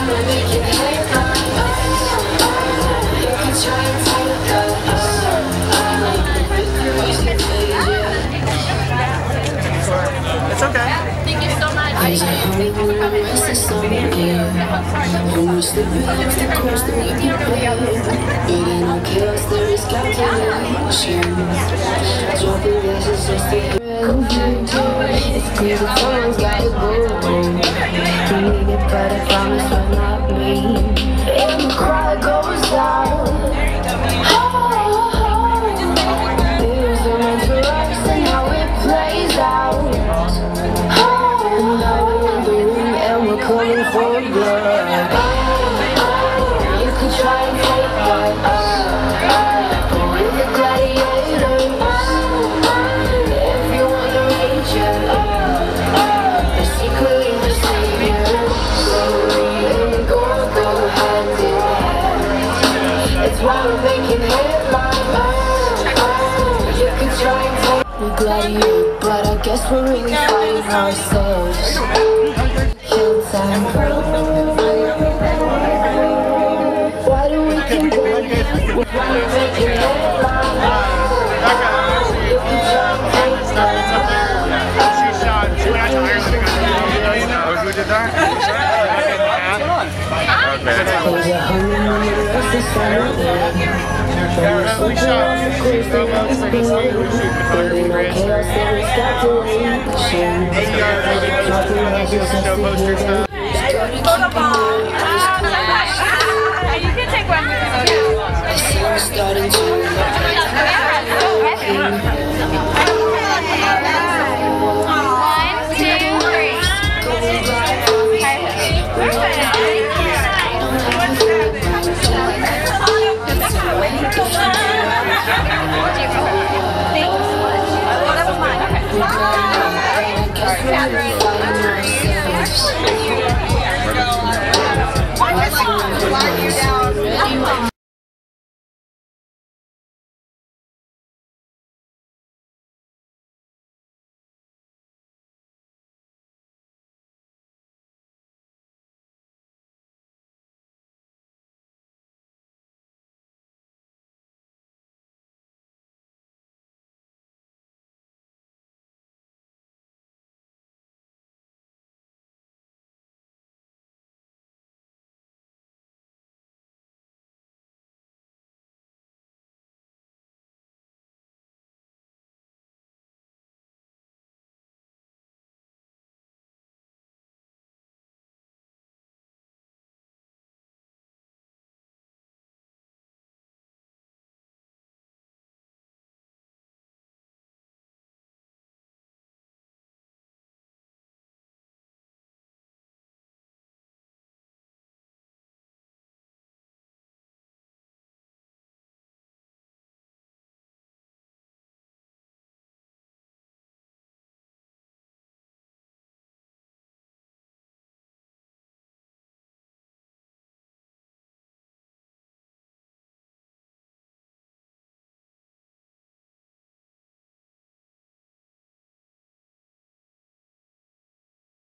It's okay. Thank you so much. Thank you for coming. It's clear that someone's gotta go. You need it, but I promise will not me. And the cry goes out. There's a man for us and how it plays out. Now we're in the room and we're calling for blood. You could try and take that, but we're the gladiators. If you wanna reach it, they're secretly the savior. So we ain't gonna go hand in hand. It's why we're making headlines. You could try and take the gladiator, but I guess we're really fighting ourselves. Kill time. Why do we keep going? Why we're making headlines. You could try and take that. Who did that? We shot. You can take one with